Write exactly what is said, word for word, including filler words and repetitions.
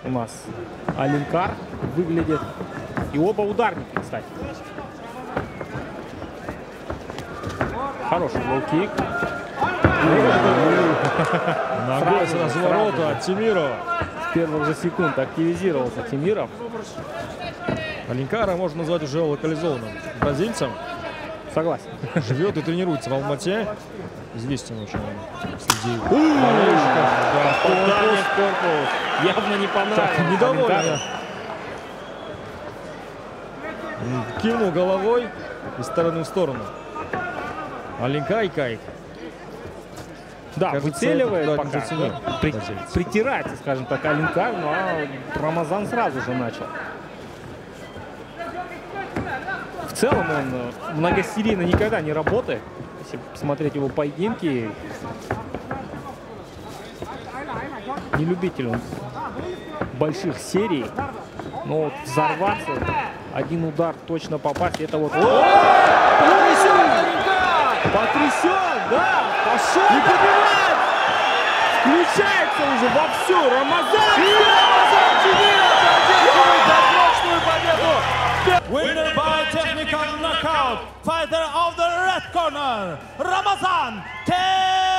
у нас Алинкар выглядит. И оба ударники, кстати. Хороший лоу-кик. Ногой с разворота от Тимирова. С первых же секунд активизировался Тимиров. Алинкара можно назвать уже локализованным бразильцем. Согласен. Живет и тренируется в Алмате. Известен очень среди болельщиков. Явно не понравилось. Недоволен. Кивнул головой из стороны в сторону. Алинкай-кай. Да, кажется, выцеливает да, пока. При, притирается, скажем так, Алинкар, ну а Рамазан сразу же начал. В целом он многосерийно никогда не работает. Если посмотреть его поединки, не любитель он больших серий. Но вот взорваться, один удар точно попасть, это вот... Потрясен! Потрясен, да! Пошел! И побивает! Включается уже вовсю! Рамазан! И Рамазан Тимиров одерживает досрочную победу! Winner by technical knockout! Fighter of the red corner! Рамазан Тимиров!